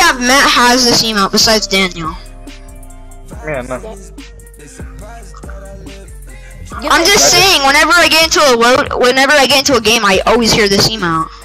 that Matt has this emote besides Daniel? Yeah, no. I'm just saying, whenever I get into a game, I always hear this emote.